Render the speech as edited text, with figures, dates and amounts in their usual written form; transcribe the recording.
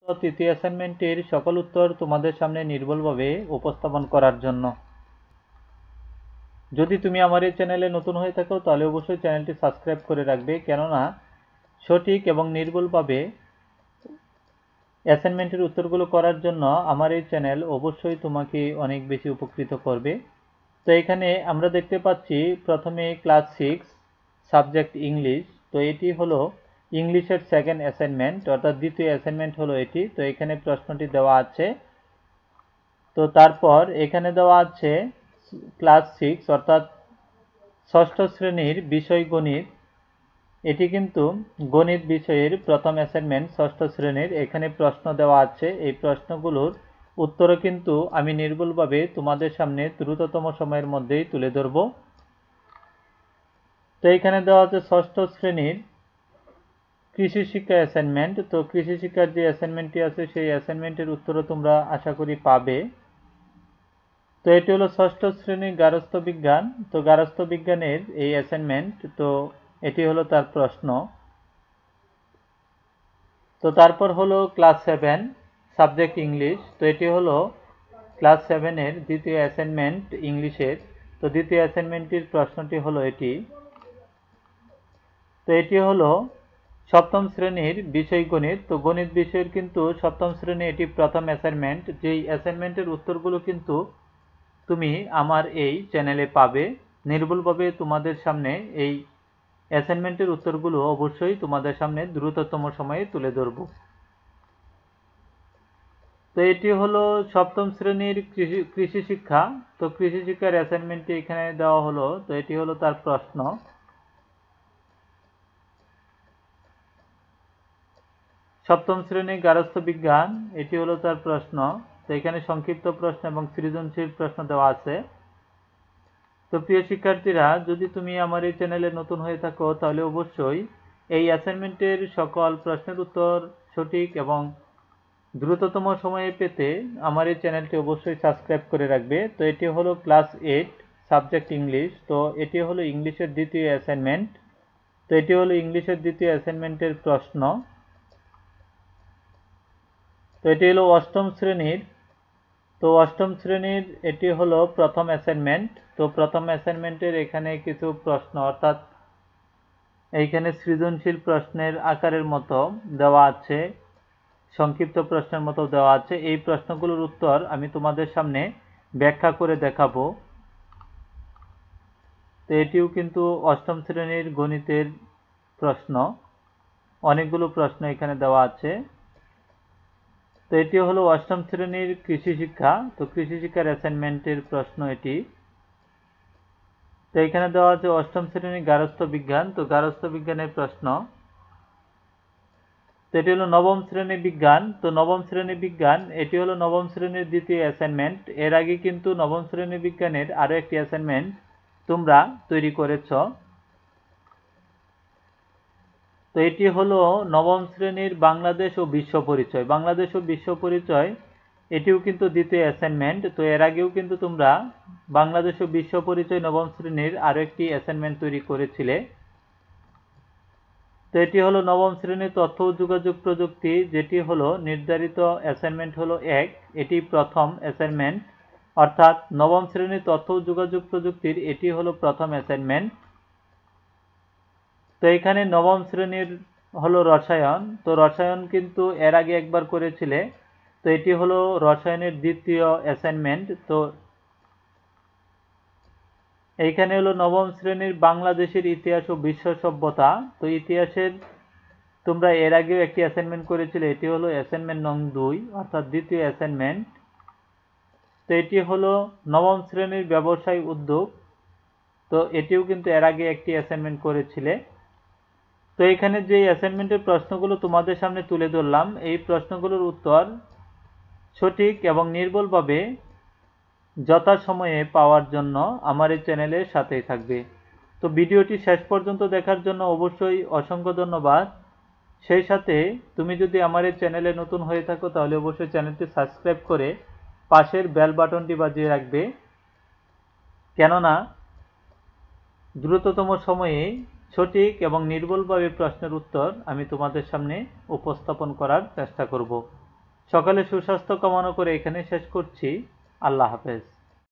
তৃতীয় অ্যাসাইনমেন্টের সকল উত্তর তোমাদের সামনে নির্ভুলভাবে উপস্থাপন করার জন্য। যদি তুমি আমার এই চ্যানেলে নতুন হয়ে থাকো তাহলে অবশ্যই চ্যানেলটি সাবস্ক্রাইব করে রাখবে, কেননা সঠিক এবং নির্ভুলভাবে অ্যাসাইনমেন্টের উত্তরগুলো করার জন্য আমার এই চ্যানেল অবশ্যই তোমাকে অনেক বেশি উপকৃত করবে। তো এখানে আমরা দেখতে পাচ্ছি প্রথমে ক্লাস 6 সাবজেক্ট ইংলিশ। তো এটি হলো ইংলিশের সেকেন্ড অ্যাসাইনমেন্ট, অর্থাৎ দ্বিতীয় অ্যাসাইনমেন্ট হলো এটি। তো এখানে প্রশ্নটি দেওয়া আছে। তো তারপর এখানে দেওয়া আছে ক্লাস 6 অর্থাৎ ষষ্ঠ শ্রেণীর বিষয় গণিত। এটি কিন্তু গণিত বিষয়ের প্রথম অ্যাসাইনমেন্ট ষষ্ঠ শ্রেণীর। এখানে প্রশ্ন দেওয়া আছে, এই প্রশ্নগুলোর উত্তরও কিন্তু আমি নির্ভুলভাবে তোমাদের সামনে দ্রুততম সময়ের মধ্যেই তুলে ধরব। তো এখানে দেওয়া আছে ষষ্ঠ শ্রেণীর কৃষি শিক্ষা অ্যাসাইনমেন্ট। তো কৃষি শিক্ষার যে অ্যাসাইনমেন্টটি আছে সেই অ্যাসাইনমেন্টের উত্তরও তোমরা আশা করি পাবে। তো এটি হলো ষষ্ঠ শ্রেণীর গার্হস্থ্য বিজ্ঞান। তো গার্হস্থ্য বিজ্ঞানের এই অ্যাসাইনমেন্ট, তো এটি হলো তার প্রশ্ন। তো তারপর হলো ক্লাস 7 সাবজেক্ট ইংলিশ। তো এটি হলো ক্লাস 7-এর দ্বিতীয় অ্যাসাইনমেন্ট ইংলিশের। তো দ্বিতীয় অ্যাসাইনমেন্টটির প্রশ্নটি হলো এটি। তো এটি হলো সপ্তম শ্রেণীর বিষয় গণিত। তো গণিত বিষয়ের কিন্তু সপ্তম শ্রেণী এটি প্রথম অ্যাসাইনমেন্ট। যেই অ্যাসাইনমেন্টের উত্তরগুলো কিন্তু তুমি আমার এই চ্যানেলে পাবে। নির্ভুলভাবে তোমাদের সামনে এই অ্যাসাইনমেন্টের উত্তরগুলো অবশ্যই তোমাদের সামনে দ্রুততম সময়ে তুলে ধরব। তো এটি হলো সপ্তম শ্রেণীর কৃষি শিক্ষা। তো কৃষি শিক্ষার অ্যাসাইনমেন্টটি এখানে দেওয়া হলো। তো এটি হলো তার প্রশ্ন। সপ্তম শ্রেণী গার্হস্থ্য বিজ্ঞান, এটি হলো তার প্রশ্ন। তো এখানে সংক্ষিপ্ত প্রশ্ন এবং সৃজনশীল প্রশ্ন দেওয়া আছে। তো প্রিয় শিক্ষার্থীরা, যদি তুমি আমার এই চ্যানেলে নতুন হয়ে থাকো তাহলে অবশ্যই এই অ্যাসাইনমেন্টের সকল প্রশ্নের উত্তর সঠিক এবং দ্রুততম সময়ে পেতে আমার এই চ্যানেলটি অবশ্যই সাবস্ক্রাইব করে রাখবে। তো এটি হলো ক্লাস 8 সাবজেক্ট ইংলিশ। তো এটি হলো ইংলিশের দ্বিতীয় অ্যাসাইনমেন্ট। তো এটি হলো ইংলিশের দ্বিতীয় অ্যাসাইনমেন্টের প্রশ্ন। তো এটি হলো অষ্টম শ্রেণীর। তো অষ্টম শ্রেণীর এটি হলো প্রথম অ্যাসাইনমেন্ট। তো প্রথম অ্যাসাইনমেন্টের এখানে কিছু প্রশ্ন, অর্থাৎ এইখানে সৃজনশীল প্রশ্নের আকারের মতো দেওয়া আছে, সংক্ষিপ্ত প্রশ্নের মতো দেওয়া আছে। এই প্রশ্নগুলোর উত্তর আমি তোমাদের সামনে ব্যাখ্যা করে দেখাবো। তো এটিও কিন্তু অষ্টম শ্রেণীর গণিতের প্রশ্ন। অনেকগুলো প্রশ্ন এখানে দেওয়া আছে। তো এটি হলো অষ্টম শ্রেণীর কৃষি শিক্ষা। তো কৃষি শিক্ষার অ্যাসাইনমেন্টের প্রশ্ন এটি। তো এখানে দেওয়া আছে অষ্টম শ্রেণীর গার্হস্থ্য বিজ্ঞান। তো গার্হস্থ্য বিজ্ঞানের প্রশ্ন। তো এটি হলো নবম শ্রেণী বিজ্ঞান। তো নবম শ্রেণী বিজ্ঞান এটি হলো নবম শ্রেণীর দ্বিতীয় অ্যাসাইনমেন্ট। এর আগে কিন্তু নবম শ্রেণী বিজ্ঞানের আরো একটি অ্যাসাইনমেন্ট তোমরা তৈরি করেছ। তো এটি হলো নবম শ্রেণীর বাংলাদেশ ও বিশ্ব পরিচয়। বাংলাদেশ ও বিশ্ব পরিচয় এটিও কিন্তু দ্বিতীয় অ্যাসাইনমেন্ট। তো এর আগেও কিন্তু তোমরা বাংলাদেশ ও বিশ্ব পরিচয় নবম শ্রেণীর আরো একটি অ্যাসাইনমেন্ট তৈরি করেছিলে। তো এটি হলো নবম শ্রেণীর তথ্য ও যোগাযোগ প্রযুক্তি, যেটি হলো নির্ধারিত অ্যাসাইনমেন্ট হলো 1। এটি প্রথম অ্যাসাইনমেন্ট, অর্থাৎ নবম শ্রেণীর তথ্য ও যোগাযোগ প্রযুক্তির এটি হলো প্রথম অ্যাসাইনমেন্ট। তো এখানে নবম শ্রেণীর হলো রসায়ন। তো রসায়ন কিন্তু এর আগে একবার করেছিলে। তো এটি হলো রসায়নের দ্বিতীয় অ্যাসাইনমেন্ট। তো এইখানে হলো নবম শ্রেণীর বাংলাদেশের ইতিহাস ও বিশ্ব সভ্যতা। তো ইতিহাসের তোমরা এর আগেও একটি অ্যাসাইনমেন্ট করেছিলে, এটি হলো অ্যাসাইনমেন্ট নং 2, অর্থাৎ দ্বিতীয় অ্যাসাইনমেন্ট। তো এটি হলো নবম শ্রেণীর ব্যবসায় উদ্যোগ। তো এটিও কিন্তু এর আগে একটি অ্যাসাইনমেন্ট করেছিলে। তো এখানে যে অ্যাসাইনমেন্টের প্রশ্নগুলো তোমাদের সামনে তুলে ধরলাম, এই প্রশ্নগুলোর উত্তর সঠিক এবং নির্ভুলভাবে যথাসময়ে পাওয়ার জন্য আমার এই চ্যানেলের সাথেই থাকবে। তো ভিডিওটি শেষ পর্যন্ত দেখার জন্য অবশ্যই অসংখ্য ধন্যবাদ। সেই সাথে তুমি যদি আমার এই চ্যানেলে নতুন হয়ে থাকো তাহলে অবশ্যই চ্যানেলটি সাবস্ক্রাইব করে পাশের বেল বাটনটি বাজিয়ে রাখবে, কেননা দ্রুততম সময়ে সঠিক এবং নির্ভুলভাবে প্রশ্নের উত্তর আমি তোমাদের সামনে উপস্থাপন করার চেষ্টা করব। সকালে সুস্বাস্থ্য কামনা করে এখানে শেষ করছি। আল্লাহ হাফেজ।